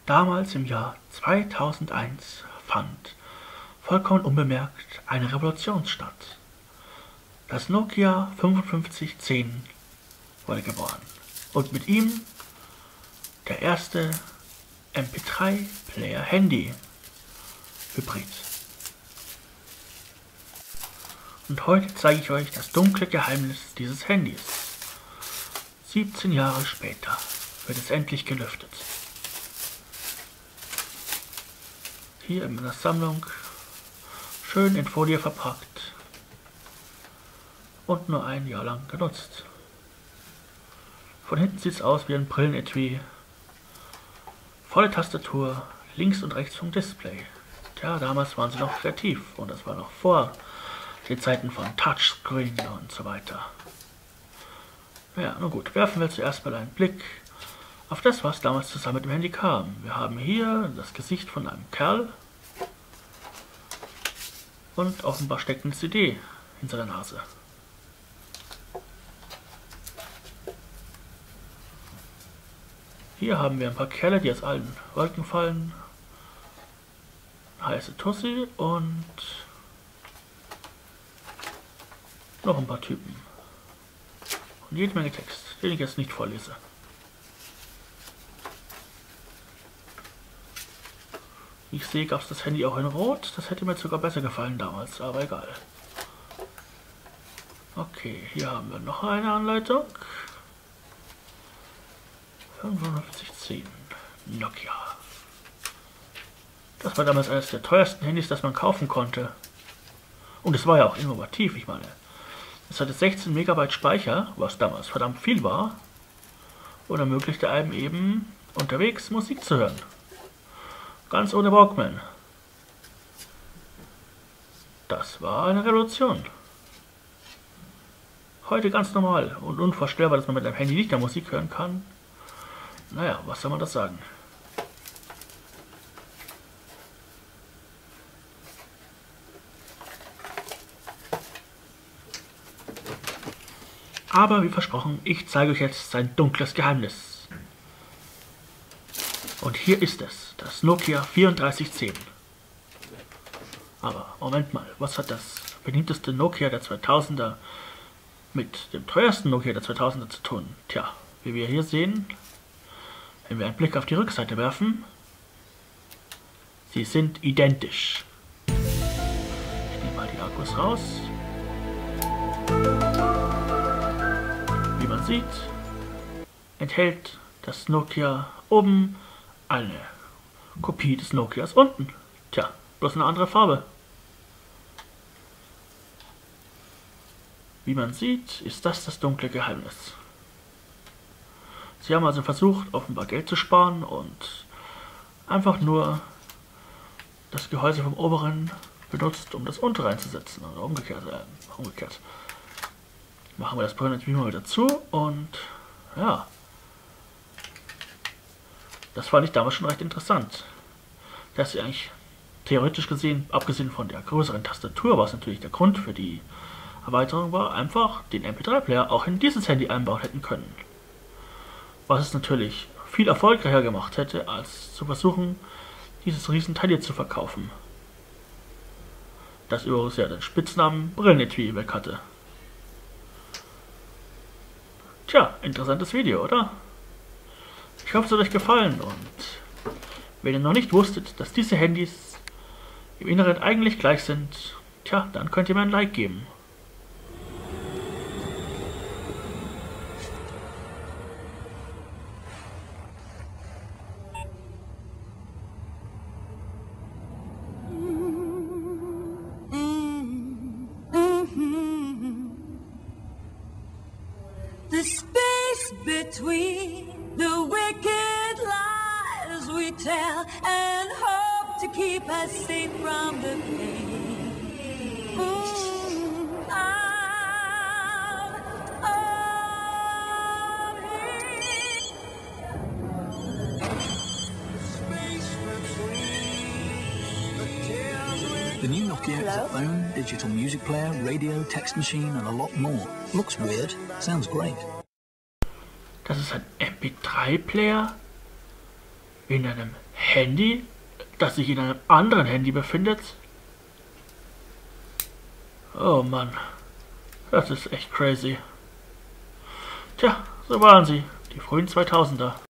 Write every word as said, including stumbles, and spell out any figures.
Damals im Jahr zweitausendeins fand, vollkommen unbemerkt, eine Revolution statt. Das Nokia fünfundfünfzig zehn wurde geboren und mit ihm der erste M P drei Player Handy Hybrid. Und heute zeige ich euch das dunkle Geheimnis dieses Handys. siebzehn Jahre später wird es endlich gelüftet. Hier in meiner Sammlung, schön in Folie verpackt und nur ein Jahr lang genutzt. Von hinten sieht es aus wie ein Brillenetui. Volle Tastatur, links und rechts vom Display. Tja, damals waren sie noch kreativ und das war noch vor den Zeiten von Touchscreen und so weiter. Ja, nun gut, werfen wir zuerst mal einen Blick auf das, was damals zusammen mit dem Handy kam. Wir haben hier das Gesicht von einem Kerl und offenbar steckt eine C D in seiner Nase. Hier haben wir ein paar Kerle, die aus allen Wolken fallen. Heiße Tussi und noch ein paar Typen. Und jede Menge Text, den ich jetzt nicht vorlese. Wie ich sehe, gab es das Handy auch in Rot. Das hätte mir sogar besser gefallen damals, aber egal. Okay, hier haben wir noch eine Anleitung. fünfundfünfzig zehn Nokia. Das war damals eines der teuersten Handys, das man kaufen konnte. Und es war ja auch innovativ, ich meine. Es hatte sechzehn Megabyte Speicher, was damals verdammt viel war. Und ermöglichte einem eben unterwegs Musik zu hören. Ganz ohne Walkman. Das war eine Revolution. Heute ganz normal und unvorstellbar, dass man mit einem Handy nicht mehr Musik hören kann. Naja, was soll man das sagen? Aber wie versprochen, ich zeige euch jetzt sein dunkles Geheimnis. Und hier ist es, das Nokia vierunddreißig zehn. Aber Moment mal, was hat das beliebteste Nokia der zweitausender mit dem teuersten Nokia der zweitausender zu tun? Tja, wie wir hier sehen, wenn wir einen Blick auf die Rückseite werfen, sie sind identisch. Ich nehme mal die Akkus raus. Wie man sieht, enthält das Nokia oben eine Kopie des Nokias unten. Tja, bloß eine andere Farbe. Wie man sieht, ist das das dunkle Geheimnis. Sie haben also versucht, offenbar Geld zu sparen und einfach nur das Gehäuse vom oberen benutzt, um das untere einzusetzen. Oder umgekehrt. Äh, umgekehrt. Machen wir das Brillenetui mal wieder zu und ja. Das fand ich damals schon recht interessant. Dass sie eigentlich theoretisch gesehen, abgesehen von der größeren Tastatur, was natürlich der Grund für die Erweiterung war, einfach den M P drei Player auch in dieses Handy einbauen hätten können. Was es natürlich viel erfolgreicher gemacht hätte, als zu versuchen, dieses Riesenteil zu verkaufen. Das übrigens ja den Spitznamen Brillenetui weg hatte. Tja, interessantes Video, oder? Ich hoffe, es hat euch gefallen und wenn ihr noch nicht wusstet, dass diese Handys im Inneren eigentlich gleich sind, tja, dann könnt ihr mir ein Like geben. The space between the wicked lies we tell and hope to keep us safe from the pain. Mm, out of here. Space between the tears we... The new Nokia has a phone, digital music player, radio, text machine and a lot more. Looks weird, sounds great. Das ist ein M P drei Player in einem Handy, das sich in einem anderen Handy befindet? Oh Mann, das ist echt crazy. Tja, so waren sie, die frühen zweitausender.